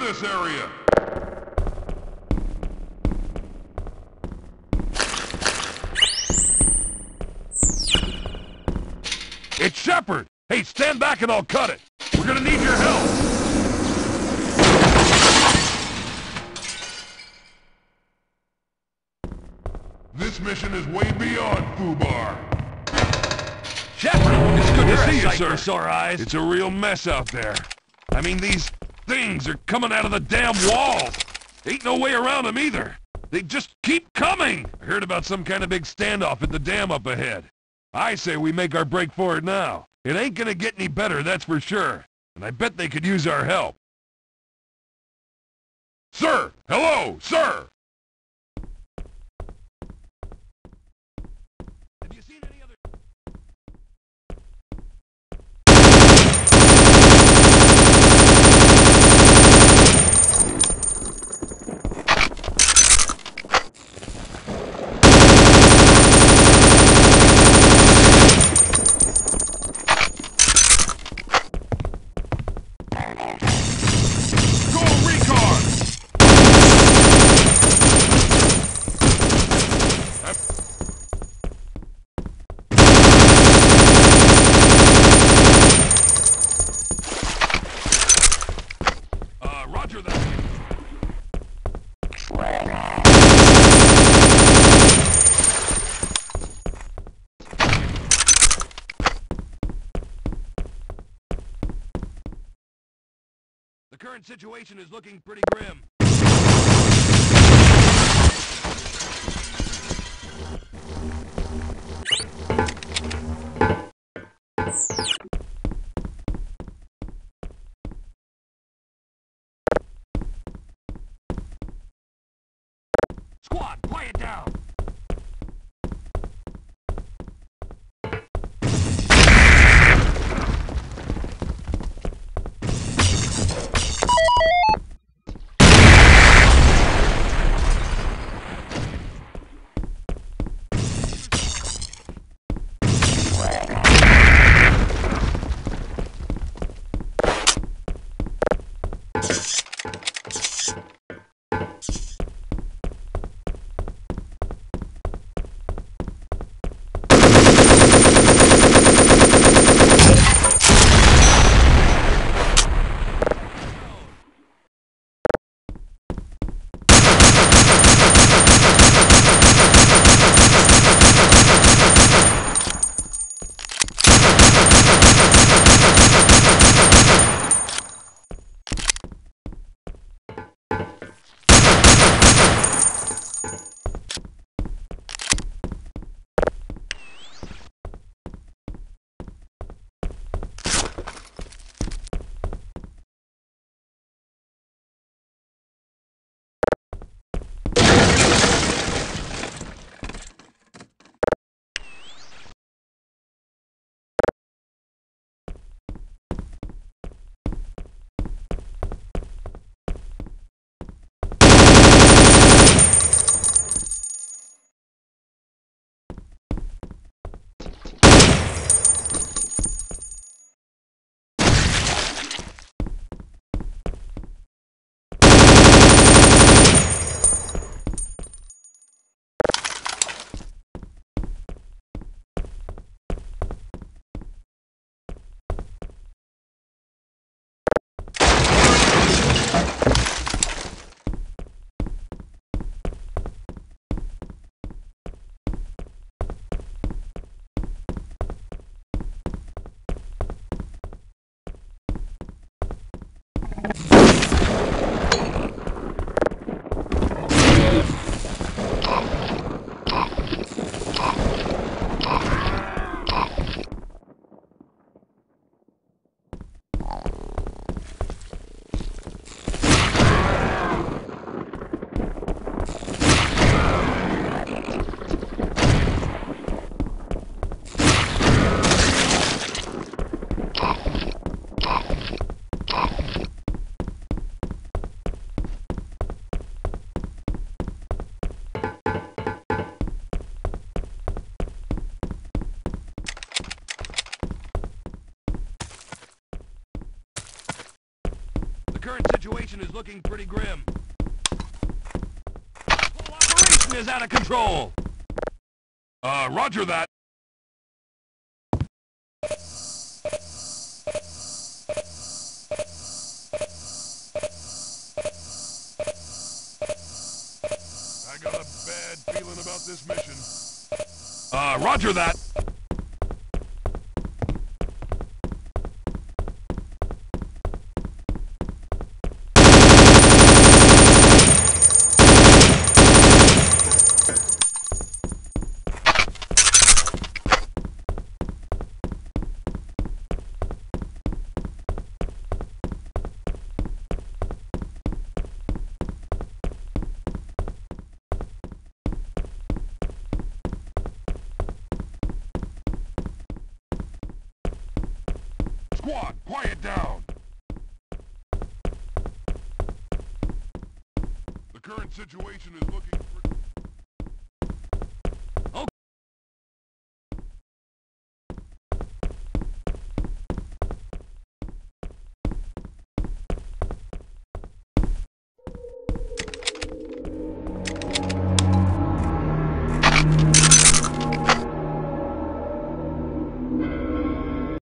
this area! It's Shepard! Hey, stand back and I'll cut it! We're gonna need your help! This mission is way beyond FUBAR. Shepard, it's good to see you, sir. Sore Eyes. It's a real mess out there. I mean, these things are coming out of the damn walls. Ain't no way around them either. They just keep coming. I heard about some kind of big standoff at the dam up ahead. I say we make our break for it now. It ain't gonna get any better, that's for sure. And I bet they could use our help. Sir! Hello, sir! Have you seen any other... Go recon! Roger that. The current situation is looking pretty grim. Squad, quiet down! current situation is looking pretty grim. The whole operation is out of control. Roger that. I got a bad feeling about this mission. Roger that. Squad, quiet down! The current situation is looking...